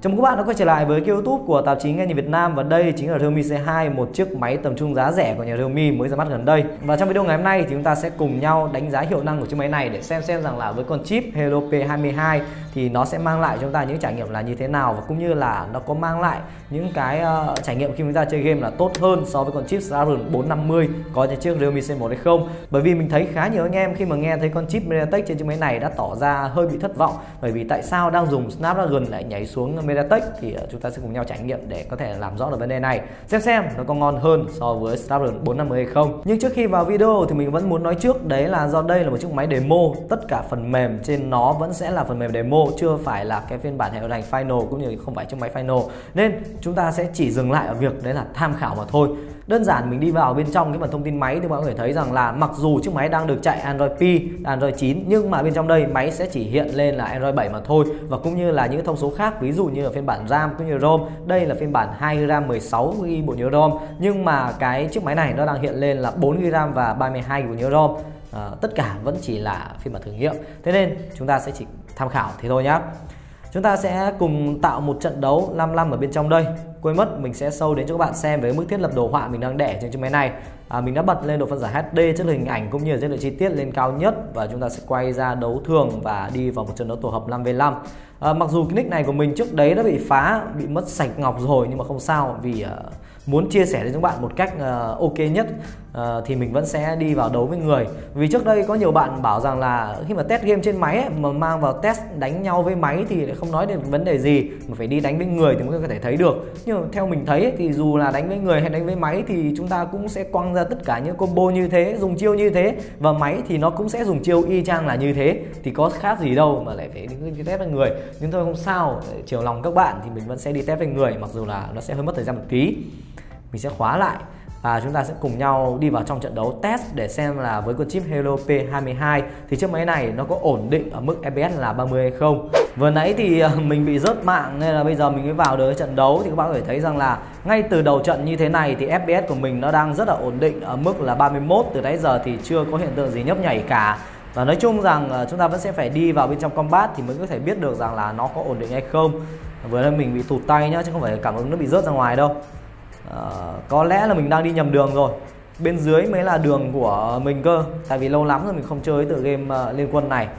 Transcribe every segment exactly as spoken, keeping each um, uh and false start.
Chào mừng các bạn đã quay trở lại với kênh YouTube của tạp chí Nghe Nhìn Việt Nam, và đây chính là Realme C hai, một chiếc máy tầm trung giá rẻ của nhà Realme mới ra mắt gần đây. Và trong video ngày hôm nay thì chúng ta sẽ cùng nhau đánh giá hiệu năng của chiếc máy này để xem xem rằng là với con chip Helio P hai mươi hai thì nó sẽ mang lại cho chúng ta những trải nghiệm là như thế nào, và cũng như là nó có mang lại những cái uh, trải nghiệm khi chúng ta chơi game là tốt hơn so với con chip Snapdragon bốn năm mươi có trên chiếc Realme C một hay không. Bởi vì mình thấy khá nhiều anh em khi mà nghe thấy con chip MediaTek trên chiếc máy này đã tỏ ra hơi bị thất vọng, bởi vì tại sao đang dùng Snapdragon lại nhảy xuống MediaTek. Thì chúng ta sẽ cùng nhau trải nghiệm để có thể làm rõ được vấn đề này, xem xem nó có ngon hơn so với Snapdragon bốn năm mươi hay không. Nhưng trước khi vào video thì mình vẫn muốn nói trước, đấy là do đây là một chiếc máy demo, tất cả phần mềm trên nó vẫn sẽ là phần mềm demo, chưa phải là cái phiên bản hệ điều hành final, cũng như không phải chiếc máy final, nên chúng ta sẽ chỉ dừng lại ở việc đấy là tham khảo mà thôi. Đơn giản mình đi vào bên trong cái phần thông tin máy thì mọi người thấy rằng là mặc dù chiếc máy đang được chạy Android P, Android chín, nhưng mà bên trong đây máy sẽ chỉ hiện lên là Android bảy mà thôi, và cũng như là những thông số khác, ví dụ như là phiên bản RAM cũng như ROM. Đây là phiên bản hai gi ga bai, mười sáu gi ga bai bộ nhớ ROM, nhưng mà cái chiếc máy này nó đang hiện lên là bốn gi ga bai và ba mươi hai gi ga bai bộ nhớ ROM. À, tất cả vẫn chỉ là phiên bản thử nghiệm, thế nên chúng ta sẽ chỉ tham khảo thế thôi nhá. Chúng ta sẽ cùng tạo một trận đấu năm năm ở bên trong đây. Quên mất mình sẽ show đến cho các bạn xem với mức thiết lập đồ họa mình đang để trên chiếc máy này. à, Mình đã bật lên độ phân giải hát đê, chất lượng hình ảnh cũng như là chất lượng chi tiết lên cao nhất, và chúng ta sẽ quay ra đấu thường và đi vào một trận đấu tổ hợp năm vs năm. à, Mặc dù cái nick này của mình trước đấy đã bị phá, bị mất sạch ngọc rồi, nhưng mà không sao, vì uh, muốn chia sẻ đến các bạn một cách uh, ok nhất uh, thì mình vẫn sẽ đi vào đấu với người. Vì trước đây có nhiều bạn bảo rằng là khi mà test game trên máy ấy, mà mang vào test đánh nhau với máy thì lại không nói đến vấn đề gì, mà phải đi đánh với người thì mới có thể thấy được. Nhưng mà theo mình thấy ấy, thì dù là đánh với người hay đánh với máy thì chúng ta cũng sẽ quăng ra tất cả những combo như thế, dùng chiêu như thế, và máy thì nó cũng sẽ dùng chiêu y chang là như thế, thì có khác gì đâu mà lại phải đi test với người. Nhưng thôi không sao, để chiều lòng các bạn thì mình vẫn sẽ đi test với người, mặc dù là nó sẽ hơi mất thời gian một tí. Mình sẽ khóa lại và chúng ta sẽ cùng nhau đi vào trong trận đấu test để xem là với con chip Helio P hai mươi hai thì chiếc máy này nó có ổn định ở mức ép pê ét là ba mươi hay không. Vừa nãy thì mình bị rớt mạng nên là bây giờ mình mới vào được trận đấu, thì các bạn có thể thấy rằng là ngay từ đầu trận như thế này thì ép pê ét của mình nó đang rất là ổn định ở mức là ba mươi mốt. Từ nãy giờ thì chưa có hiện tượng gì nhấp nhảy cả. Và nói chung rằng chúng ta vẫn sẽ phải đi vào bên trong combat thì mới có thể biết được rằng là nó có ổn định hay không. Vừa nãy mình bị tụt tay nhá, chứ không phải cảm ứng nó bị rớt ra ngoài đâu. À, có lẽ là mình đang đi nhầm đường rồi. Bên dưới mới là đường của mình cơ. Tại vì lâu lắm rồi mình không chơi tựa game uh, Liên Quân này.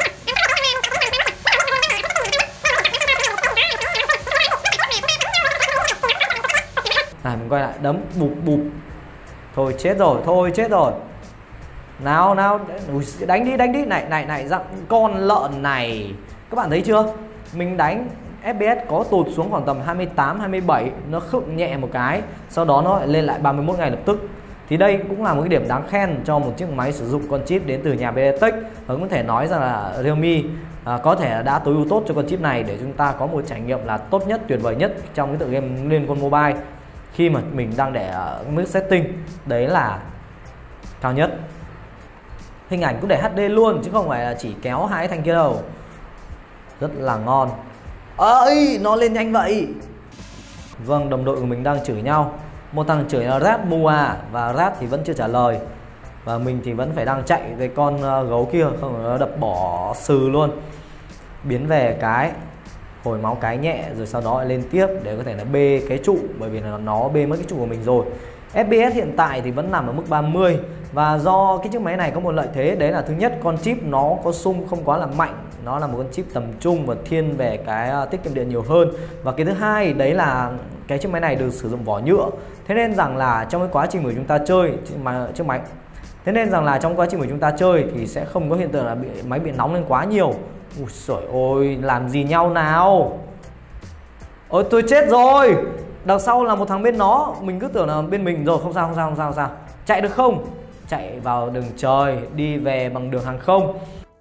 Này mình quay lại đấm bụp bụp. Thôi chết rồi, thôi chết rồi. Nào nào, đánh đi, đánh đi. Này này này, dặn con lợn này. Các bạn thấy chưa? Mình đánh ép pê ét có tụt xuống khoảng tầm hai mươi tám, hai mươi bảy, nó khựng nhẹ một cái, sau đó nó lại lên lại ba mươi mốt ngay lập tức. Thì đây cũng là một cái điểm đáng khen cho một chiếc máy sử dụng con chip đến từ nhà MediaTek. Và cũng có thể nói rằng là Realme à, có thể đã tối ưu tốt cho con chip này để chúng ta có một trải nghiệm là tốt nhất, tuyệt vời nhất trong cái tựa game Liên Quân Mobile, khi mà mình đang để mức setting đấy là cao nhất. Hình ảnh cũng để hát đê luôn chứ không phải là chỉ kéo hai thanh kia đâu. Rất là ngon. Ơi, nó lên nhanh vậy. Vâng, đồng đội của mình đang chửi nhau. Một thằng chửi là Rat Mua, và Rat thì vẫn chưa trả lời. Và mình thì vẫn phải đang chạy với con gấu kia, không nó đập bỏ sừ luôn. Biến về cái hồi máu cái nhẹ, rồi sau đó lại lên tiếp để có thể là bê cái trụ, bởi vì là nó bê mất cái trụ của mình rồi. ép pê ét hiện tại thì vẫn nằm ở mức ba mươi. Và do cái chiếc máy này có một lợi thế, đấy là thứ nhất, con chip nó có xung không quá là mạnh, nó là một con chip tầm trung và thiên về cái tiết kiệm điện nhiều hơn. Và cái thứ hai, đấy là cái chiếc máy này được sử dụng vỏ nhựa, thế nên rằng là trong cái quá trình mà chúng ta chơi mà chiếc máy thế nên rằng là trong quá trình mà chúng ta chơi thì sẽ không có hiện tượng là bị máy bị nóng lên quá nhiều. Ui giời ơi, làm gì nhau nào. Ôi tôi chết rồi. Đằng sau là một thằng bên nó, mình cứ tưởng là bên mình rồi. Không sao, không sao, không sao, không sao. Chạy được không? Chạy vào đường trời, đi về bằng đường hàng không.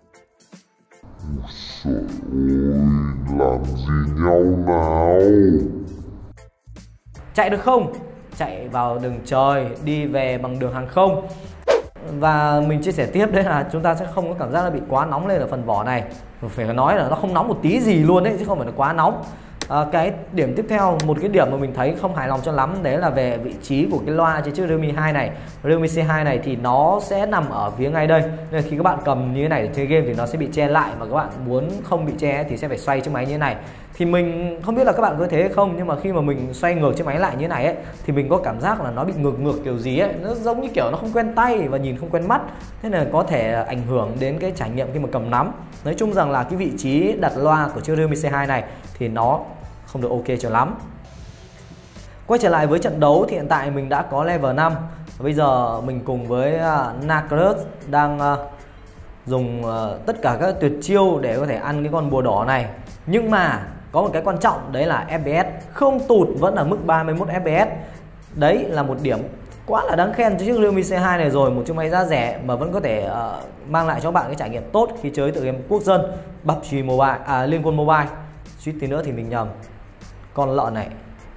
Trời ơi, làm gì nhau nào. Chạy được không? Chạy vào đường trời, đi về bằng đường hàng không. Và mình chia sẻ tiếp đấy là chúng ta sẽ không có cảm giác là bị quá nóng lên ở phần vỏ này. Phải nói là nó không nóng một tí gì luôn đấy, chứ không phải là quá nóng. À, cái điểm tiếp theo, một cái điểm mà mình thấy không hài lòng cho lắm đấy là về vị trí của cái loa trên chiếc Realme hai này. Realme C hai này thì nó sẽ nằm ở phía ngay đây, nên khi các bạn cầm như thế này để chơi game thì nó sẽ bị che lại, và các bạn muốn không bị che thì sẽ phải xoay chiếc máy như thế này. Thì mình không biết là các bạn có thế hay không, nhưng mà khi mà mình xoay ngược chiếc máy lại như thế này ấy, thì mình có cảm giác là nó bị ngược ngược kiểu gì ấy, nó giống như kiểu nó không quen tay và nhìn không quen mắt, thế nên là có thể ảnh hưởng đến cái trải nghiệm khi mà cầm nắm. Nói chung rằng là cái vị trí đặt loa của chiếc Realme C hai này thì nó không được ok cho lắm. Quay trở lại với trận đấu thì hiện tại mình đã có level năm. Bây giờ mình cùng với uh, Nacrus đang uh, dùng uh, tất cả các tuyệt chiêu để có thể ăn cái con bùa đỏ này. Nhưng mà có một cái quan trọng đấy là ép pê ét không tụt, vẫn ở mức ba mươi mốt ép pê ét. Đấy là một điểm quá là đáng khen cho chiếc Realme C hai này rồi. Một chiếc máy giá rẻ mà vẫn có thể uh, mang lại cho bạn cái trải nghiệm tốt khi chơi tựa game quốc dân pê u bê giê Mobile, à, Liên Quân Mobile. Suýt tí nữa thì mình nhầm. Con lợn này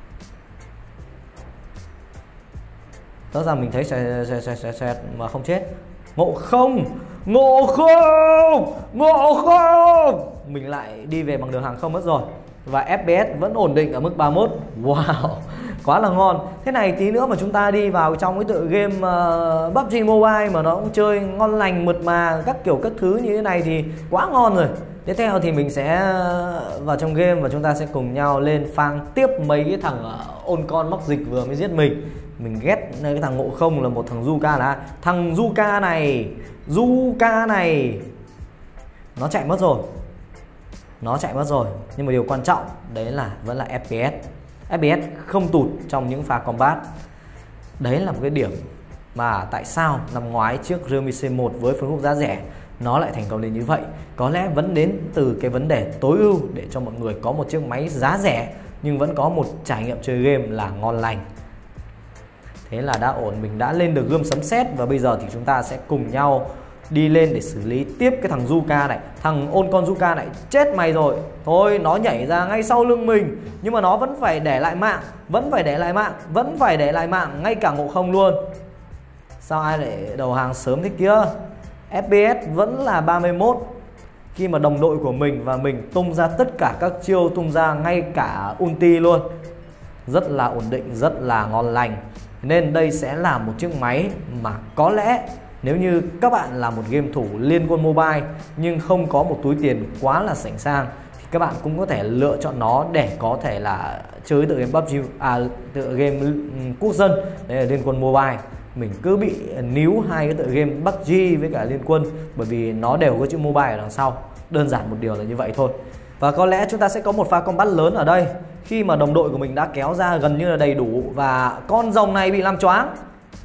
rõ ràng mình thấy xoẹt xoẹt xoẹt xoẹt xoẹt mà không chết. Ngộ không, ngộ không, ngộ không. Mình lại đi về bằng đường hàng không mất rồi. Và ép pê ét vẫn ổn định ở mức ba mươi mốt. Wow, quá là ngon. Thế này tí nữa mà chúng ta đi vào trong cái tựa game uh, pê u bê giê Mobile mà nó cũng chơi ngon lành mượt mà các kiểu các thứ như thế này thì quá ngon rồi. Tiếp theo thì mình sẽ vào trong game và chúng ta sẽ cùng nhau lên phang tiếp mấy cái thằng ôn con mắc dịch vừa mới giết mình. Mình ghét cái thằng Ngộ Không là một thằng Zuka, là thằng Zuka này, Zuka này nó chạy mất rồi. Nó chạy mất rồi. Nhưng mà điều quan trọng đấy là vẫn là ép pê ét. ép pê ét không tụt trong những pha combat. Đấy là một cái điểm mà tại sao năm ngoái chiếc Realme C một với phân khúc giá rẻ nó lại thành công đến như vậy. Có lẽ vẫn đến từ cái vấn đề tối ưu để cho mọi người có một chiếc máy giá rẻ nhưng vẫn có một trải nghiệm chơi game là ngon lành. Thế là đã ổn, mình đã lên được gươm sấm sét và bây giờ thì chúng ta sẽ cùng nhau đi lên để xử lý tiếp cái thằng Zuka này. Thằng ôn con Zuka này chết mày rồi. Thôi nó nhảy ra ngay sau lưng mình nhưng mà nó vẫn phải để lại mạng, vẫn phải để lại mạng, vẫn phải để lại mạng, ngay cả Ngộ Không luôn. Sao ai lại đầu hàng sớm thế kia? ép pê ét vẫn là ba mươi mốt khi mà đồng đội của mình và mình tung ra tất cả các chiêu, tung ra ngay cả ulti luôn. Rất là ổn định, rất là ngon lành. Nên đây sẽ là một chiếc máy mà có lẽ nếu như các bạn là một game thủ Liên Quân Mobile nhưng không có một túi tiền quá là sảnh sang thì các bạn cũng có thể lựa chọn nó để có thể là chơi tựa game pê u bê giê, à, tựa game quốc dân, đấy là Liên Quân Mobile. Mình cứ bị níu hai cái tựa game pê u bê giê với cả Liên Quân bởi vì nó đều có chữ mobile ở đằng sau. Đơn giản một điều là như vậy thôi. Và có lẽ chúng ta sẽ có một pha combat lớn ở đây khi mà đồng đội của mình đã kéo ra gần như là đầy đủ và con rồng này bị làm choáng.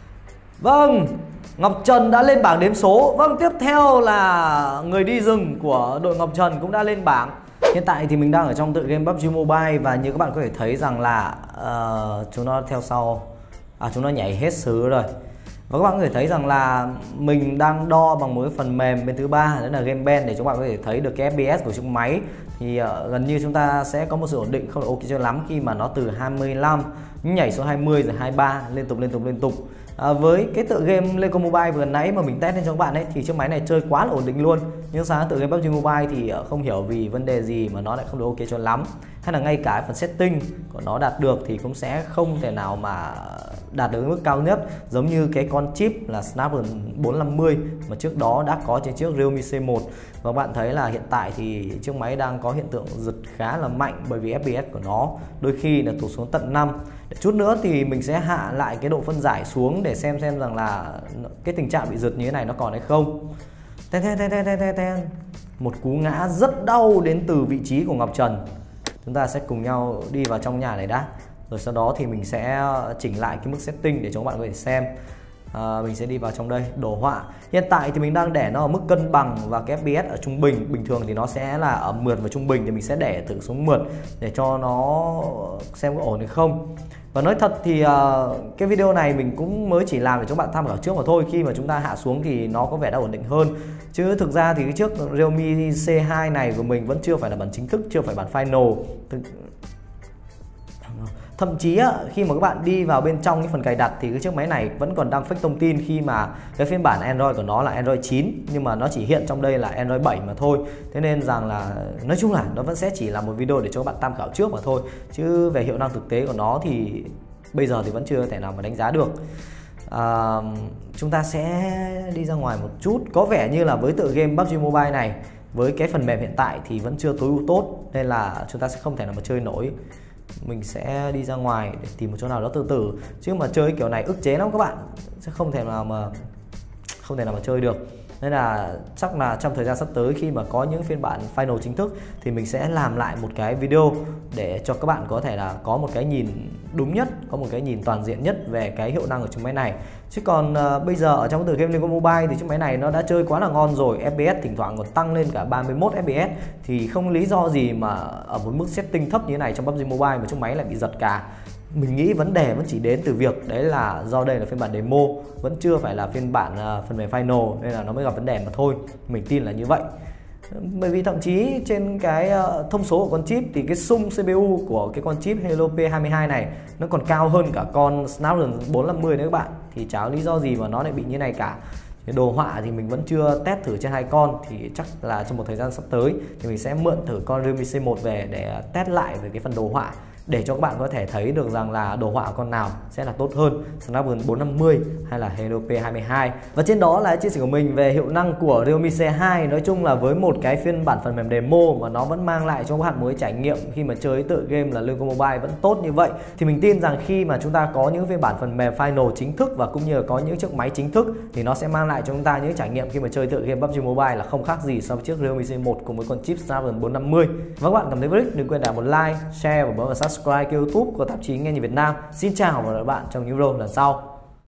Vâng, Ngọc Trần đã lên bảng đếm số. Vâng, tiếp theo là người đi rừng của đội Ngọc Trần cũng đã lên bảng. Hiện tại thì mình đang ở trong tựa game pê u bê giê Mobile và như các bạn có thể thấy rằng là uh, chúng nó theo sau, à chúng nó nhảy hết xứ rồi. Và các bạn có thể thấy rằng là mình đang đo bằng một cái phần mềm bên thứ ba, đó là Game Ben, để chúng bạn có thể thấy được cái ép pê ét của chiếc máy. Thì uh, gần như chúng ta sẽ có một sự ổn định không được ok cho lắm khi mà nó từ hai mươi lăm nhảy xuống hai mươi rồi hai mươi ba liên tục liên tục liên tục. À, với cái tựa game Liên Quân Mobile vừa nãy mà mình test lên cho các bạn ấy thì chiếc máy này chơi quá là ổn định luôn. Nhưng sáng tựa game pê u bê giê Mobile thì không hiểu vì vấn đề gì mà nó lại không được ok cho lắm, hay là ngay cả phần setting của nó đạt được thì cũng sẽ không thể nào mà đạt được mức cao nhất giống như cái con chip là Snapdragon bốn năm mươi mà trước đó đã có trên chiếc Realme C một. Và bạn thấy là hiện tại thì chiếc máy đang có hiện tượng giật khá là mạnh bởi vì ép pê ét của nó đôi khi là tụt xuống tận năm. Để chút nữa thì mình sẽ hạ lại cái độ phân giải xuống để xem xem rằng là cái tình trạng bị giật như thế này nó còn hay không. Ten ten ten ten ten ten. Một cú ngã rất đau đến từ vị trí của Ngọc Trần. Chúng ta sẽ cùng nhau đi vào trong nhà này đã, rồi sau đó thì mình sẽ chỉnh lại cái mức setting để cho các bạn có thể xem. À, mình sẽ đi vào trong đây, đồ họa. Hiện tại thì mình đang để nó ở mức cân bằng và cái ép pê ét ở trung bình. Bình thường thì nó sẽ là ở mượt và trung bình, thì mình sẽ để thử xuống mượt để cho nó xem có ổn hay không. Và nói thật thì uh, cái video này mình cũng mới chỉ làm để cho các bạn tham khảo trước mà thôi. Khi mà chúng ta hạ xuống thì nó có vẻ đã ổn định hơn. Chứ thực ra thì cái chiếc Realme C hai này của mình vẫn chưa phải là bản chính thức, chưa phải bản final. Thực... Thậm chí á, khi mà các bạn đi vào bên trong cái phần cài đặt thì cái chiếc máy này vẫn còn đang fake thông tin khi mà cái phiên bản Android của nó là Android chín, nhưng mà nó chỉ hiện trong đây là Android bảy mà thôi. Thế nên rằng là nói chung là nó vẫn sẽ chỉ là một video để cho các bạn tham khảo trước mà thôi, chứ về hiệu năng thực tế của nó thì bây giờ thì vẫn chưa thể nào mà đánh giá được. À, chúng ta sẽ đi ra ngoài một chút. Có vẻ như là với tựa game pê u bê giê Mobile này, với cái phần mềm hiện tại thì vẫn chưa tối ưu tốt, nên là chúng ta sẽ không thể nào mà chơi nổi. Mình sẽ đi ra ngoài để tìm một chỗ nào đó từ từ, chứ mà chơi kiểu này ức chế lắm các bạn, sẽ không thể nào mà không thể nào mà chơi được. Nên là chắc là trong thời gian sắp tới khi mà có những phiên bản final chính thức thì mình sẽ làm lại một cái video để cho các bạn có thể là có một cái nhìn đúng nhất, có một cái nhìn toàn diện nhất về cái hiệu năng của chiếc máy này. Chứ còn uh, bây giờ ở trong tựa game Liên Quân Mobile thì chiếc máy này nó đã chơi quá là ngon rồi, ép pê ét thỉnh thoảng còn tăng lên cả ba mươi mốt ép pê ét, thì không lý do gì mà ở một mức setting thấp như thế này trong pê u bê giê Mobile mà chiếc máy lại bị giật cả. Mình nghĩ vấn đề vẫn chỉ đến từ việc đấy là do đây là phiên bản demo, vẫn chưa phải là phiên bản uh, phần mềm final, nên là nó mới gặp vấn đề mà thôi. Mình tin là như vậy. Bởi vì thậm chí trên cái uh, thông số của con chip thì cái xung xê pê u của cái con chip Helio P hai mươi hai này nó còn cao hơn cả con Snapdragon bốn năm mươi đấy các bạn. Thì chả có lý do gì mà nó lại bị như này cả. Cái đồ họa thì mình vẫn chưa test thử trên hai con, thì chắc là trong một thời gian sắp tới thì mình sẽ mượn thử con Realme C một về để test lại về cái phần đồ họa, để cho các bạn có thể thấy được rằng là đồ họa con nào sẽ là tốt hơn, Snapdragon bốn năm mươi hay là Helio P hai mươi hai. Và trên đó là chia sẻ của mình về hiệu năng của Realme C hai. Nói chung là với một cái phiên bản phần mềm demo mà nó vẫn mang lại cho các bạn một cái trải nghiệm khi mà chơi tựa game là Liên Quân Mobile vẫn tốt như vậy, thì mình tin rằng khi mà chúng ta có những phiên bản phần mềm final chính thức và cũng như là có những chiếc máy chính thức thì nó sẽ mang lại cho chúng ta những trải nghiệm khi mà chơi tựa game pê u bê giê Mobile là không khác gì so với chiếc Realme C một cùng với con chip Snapdragon bốn năm mươi. Và các bạn cảm thấy vui, đừng quên để một like, share và bấm vào subscribe kênh YouTube của tạp chí Nghe Nhìn Việt Nam. Xin chào và hẹn gặp lại các bạn trong những video lần sau.